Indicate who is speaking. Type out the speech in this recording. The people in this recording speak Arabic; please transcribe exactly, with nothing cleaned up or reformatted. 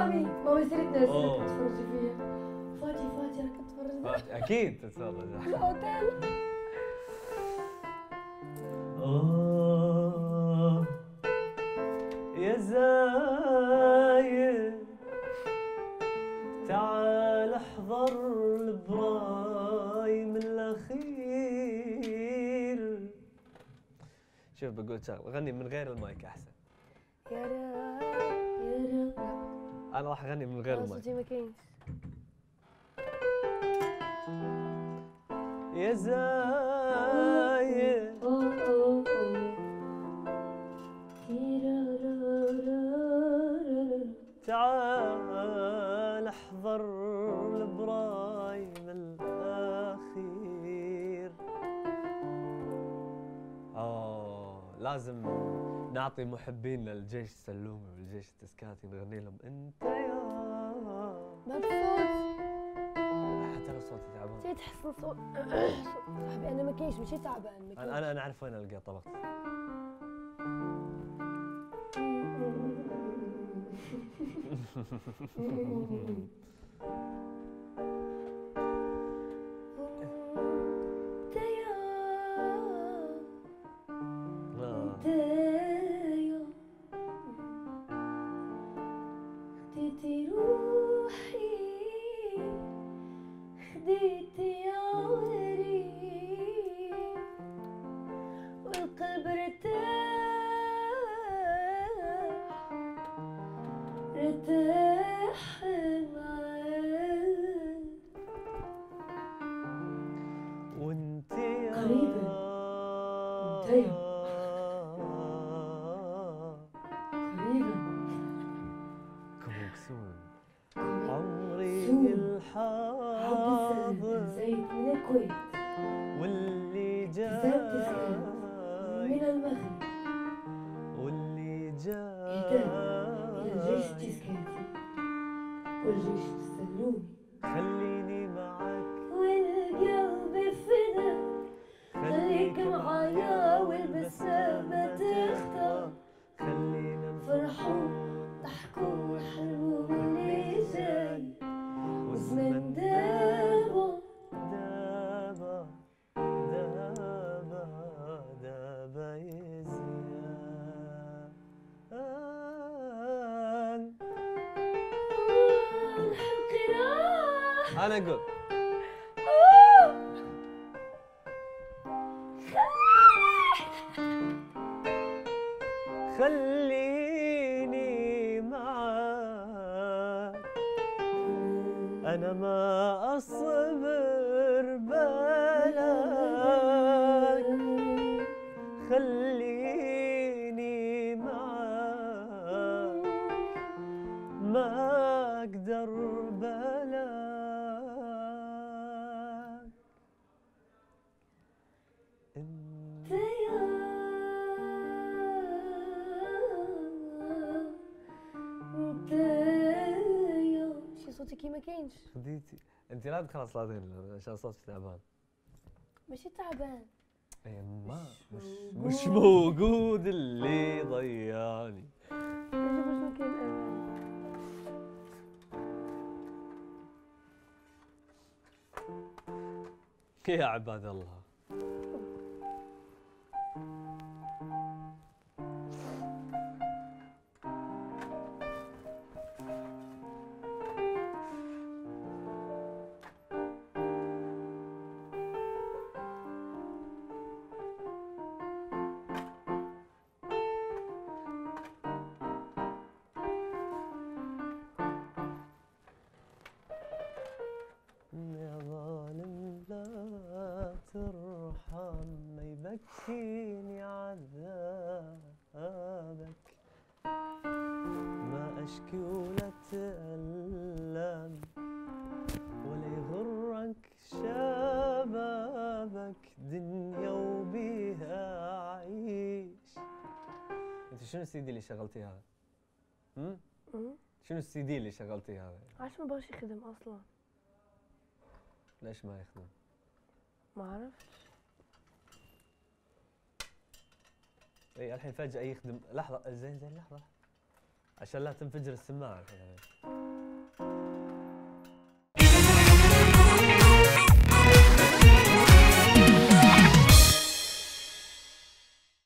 Speaker 1: مامي مامي صرت نازلة
Speaker 2: أوه.
Speaker 1: تتفرجي فيها. فاتي فاتي راك تتفرج
Speaker 2: اكيد تتفرج.
Speaker 1: الأوتيل.
Speaker 2: آه يا زايد تعال احضر البرايم الأخير. شوف بقول شغله، غني من غير المايك أحسن.
Speaker 1: يا را يا را.
Speaker 2: أنا راح أغني من غير
Speaker 1: أنا
Speaker 2: المايك.
Speaker 1: صوتي ما كاينش.
Speaker 2: يا زايد تعال احضر البرايم الأخير. آه لازم نعطي محبين للجيش السلومي والجيش التسكاتي نغني لهم أنت يا
Speaker 1: مبسوط.
Speaker 2: حتى لو صوتي تعبان.
Speaker 1: جاي تحسن صوت صاحبي انا ما كاينش ماشي تعبان ما كاينش.
Speaker 2: أنا أنا أعرف وين ألقى طبقت.
Speaker 1: خديتي روحي خديتي عمري والقلب ارتاح ارتاح معاك.
Speaker 2: وانت يا
Speaker 1: قريبا انت يا قريبا
Speaker 2: كوكسون عمري
Speaker 1: حاضر
Speaker 2: الحاضر
Speaker 1: زيت من الكويت
Speaker 2: واللي
Speaker 1: تزاد
Speaker 2: جاي
Speaker 1: من المغرب
Speaker 2: واللي جاي
Speaker 1: إهداء إلى الجيش التسكاتي والجيش السلومي.
Speaker 2: خليني معك
Speaker 1: والقلب فدا خليك معايا والبسامة تختار.
Speaker 2: خلينا
Speaker 1: فرحوا ضحكوا حلموا باللي جاي وزمن دابا
Speaker 2: دابا دابا دابا يزيان.
Speaker 1: نحب قراءة.
Speaker 2: أنا أقول خليني معاك أنا ما أصبر بلاك. خليني معاك ما أقدر بلاك.
Speaker 1: انت يا انت يا شي صوتي كي ما كاينش.
Speaker 2: خديتي انت لا تخلص صلاتين عشان صوتك تعبان.
Speaker 1: ماشي تعبان.
Speaker 2: اي ما مش
Speaker 1: موجود.
Speaker 2: مش موجود اللي ضيعني.
Speaker 1: نجيب شنو كاين امان.
Speaker 2: يا عباد الله يا ظالم لا ترحم ما يبكيني عذابك. ما أشكي ولا تألم ولا يغرك شبابك. دنيا وبيها عيش. انت شنو السي دي اللي شغلتي هذا؟ هم؟ شنو السي دي اللي شغلتي هذا؟
Speaker 1: عاش ما بغاش يخدم اصلا.
Speaker 2: ليش ما يخدم؟
Speaker 1: ما عرفتش.
Speaker 2: اي الحين فجأة يخدم. لحظة زين زين لحظة. عشان لا تنفجر السماعة.